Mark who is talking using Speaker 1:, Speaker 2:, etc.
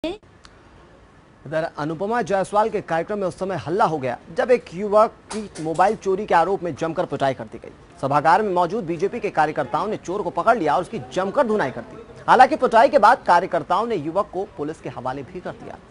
Speaker 1: इधर अनुपमा जायसवाल के कार्यक्रम में उस समय हल्ला हो गया जब एक युवक की मोबाइल चोरी के आरोप में जमकर पिटाई कर दी गई। सभागार में मौजूद बीजेपी के कार्यकर्ताओं ने चोर को पकड़ लिया और उसकी जमकर धुनाई कर दी। हालांकि पिटाई के बाद कार्यकर्ताओं ने युवक को पुलिस के हवाले भी कर दिया।